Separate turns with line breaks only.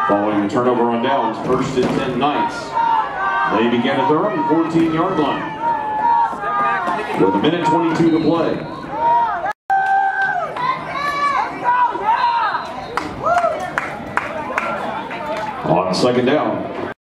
Following the turnover on downs, first and 10 Knights. They begin at their own 14-yard line with 1:22 to play. On second down,